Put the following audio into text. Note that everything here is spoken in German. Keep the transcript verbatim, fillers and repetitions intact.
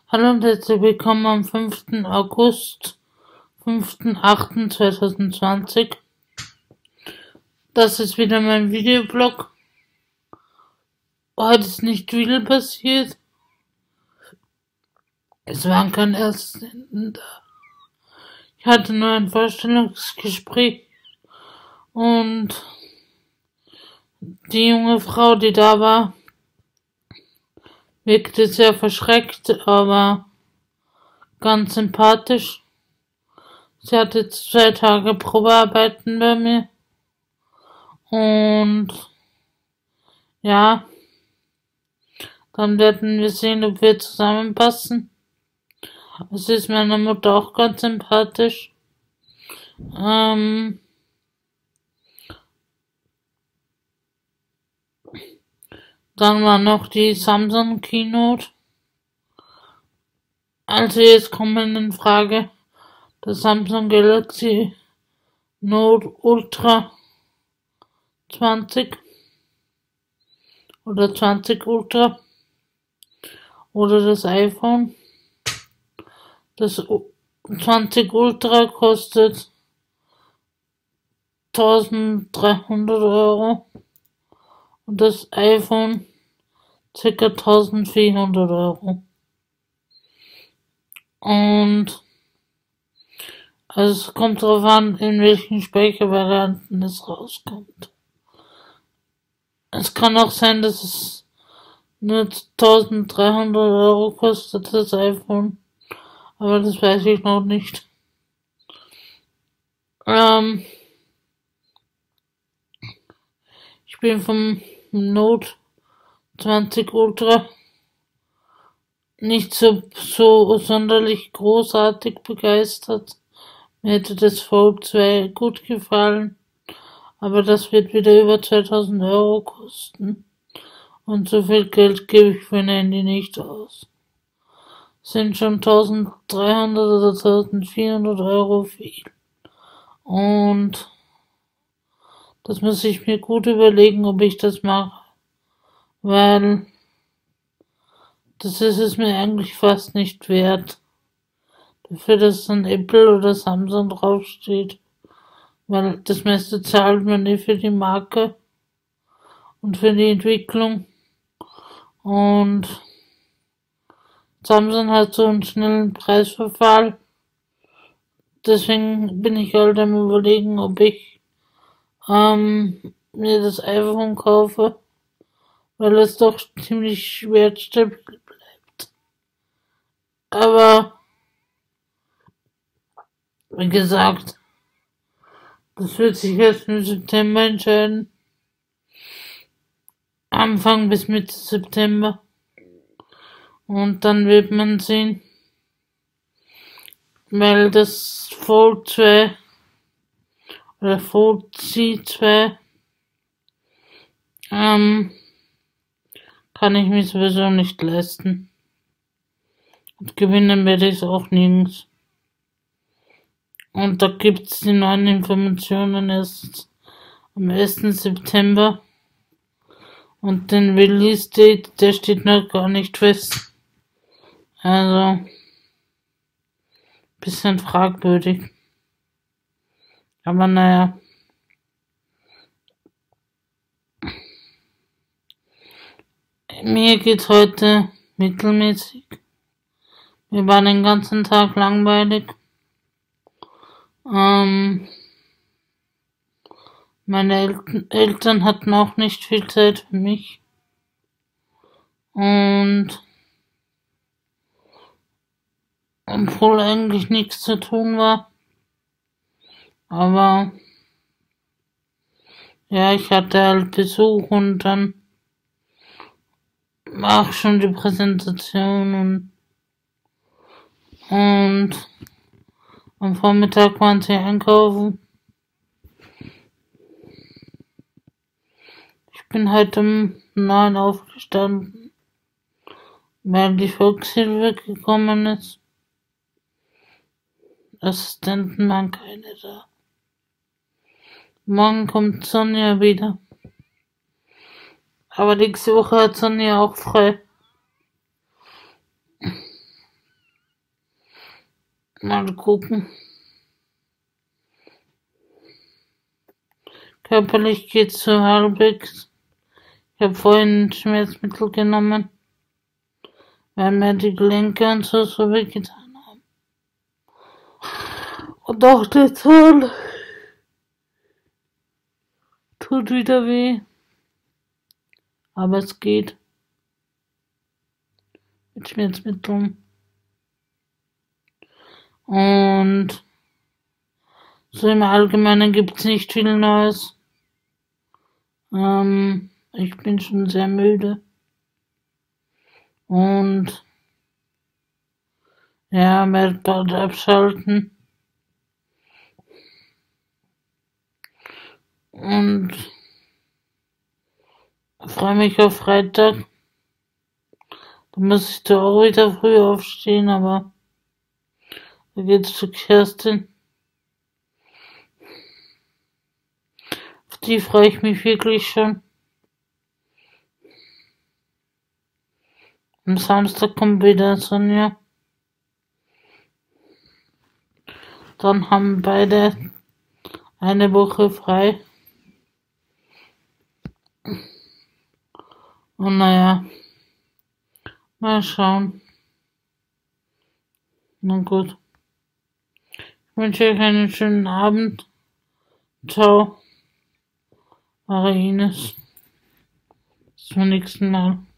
Hallo und herzlich willkommen am fünften August, fünften achten zweitausendzwanzig. Das ist wieder mein Videoblog. Heute ist nicht viel passiert. Es waren keine Assistenten da. Ich hatte nur ein Vorstellungsgespräch und die junge Frau, die da war, wirkte sehr verschreckt, aber ganz sympathisch. Sie hatte zwei Tage Probearbeiten bei mir und ja, dann werden wir sehen, ob wir zusammenpassen. Es ist meiner Mutter auch ganz sympathisch. Ähm, dann war noch die Samsung Keynote. Also jetzt kommen in Frage das Samsung Galaxy Note Ultra zwanzig oder zwanzig Ultra oder das iPhone. Das zwanzig Ultra kostet eintausenddreihundert Euro und das iPhone ca. eintausendvierhundert Euro. Und also es kommt darauf an, in welchen Speichervarianten es rauskommt. Es kann auch sein, dass es nur eintausenddreihundert Euro kostet, das iPhone. Aber das weiß ich noch nicht. Ähm, ich bin vom Note zwanzig Ultra nicht so, so sonderlich großartig begeistert. Mir hätte das Fold zwei gut gefallen, aber das wird wieder über zweitausend Euro kosten. Und so viel Geld gebe ich für ein Handy nicht aus. Sind schon eintausenddreihundert oder eintausendvierhundert Euro viel. Und das muss ich mir gut überlegen, ob ich das mache, weil das ist es mir eigentlich fast nicht wert. Dafür, dass dann Apple oder Samsung draufsteht, weil das meiste zahlt man eh für die Marke und für die Entwicklung. Und Samsung hat so einen schnellen Preisverfall. Deswegen bin ich halt am Überlegen, ob ich ähm, mir das iPhone kaufe, weil es doch ziemlich wertstabil bleibt. Aber wie gesagt, das wird sich erst im September entscheiden. Anfang bis Mitte September. Und dann wird man sehen, weil das Fold zwei oder Fold C zwei ähm, kann ich mir sowieso nicht leisten. Und gewinnen werde ich es auch nirgends. Und da gibt's die neuen Informationen erst am ersten September. Und den Release Date, der steht noch gar nicht fest. Also, bisschen fragwürdig. Aber naja. Mir geht's heute mittelmäßig. Mir war den ganzen Tag langweilig. Ähm, meine Eltern, Eltern hatten auch nicht viel Zeit für mich. Und obwohl eigentlich nichts zu tun war. Aber ja, ich hatte halt Besuch und dann war auch schon die Präsentation und, und am Vormittag waren sie einkaufen. Ich bin heute um neun aufgestanden, weil die Volkshilfe gekommen ist. Assistenten waren keine da. Morgen kommt Sonja wieder. Aber nächste Woche hat Sonja auch frei. Mal gucken. Körperlich geht's so halbwegs. Ich habe vorhin ein Schmerzmittel genommen, weil mir die Gelenke und so so wehgetan haben. Und auch der Zahn tut wieder weh. Aber es geht. Mit Schmerzmitteln. Und so im Allgemeinen gibt's nicht viel Neues. Ähm, ich bin schon sehr müde. Und ja, werde bald abschalten. Und freue mich auf Freitag. Da muss ich zwar auch wieder früh aufstehen, aber da geht's zu Kerstin. Auf die freue ich mich wirklich schon. Am Samstag kommt wieder Sonja. Dann haben beide eine Woche frei. Und naja, mal schauen. Na gut. Ich wünsche euch einen schönen Abend. Ciao. Eure Ines. Bis zum nächsten Mal.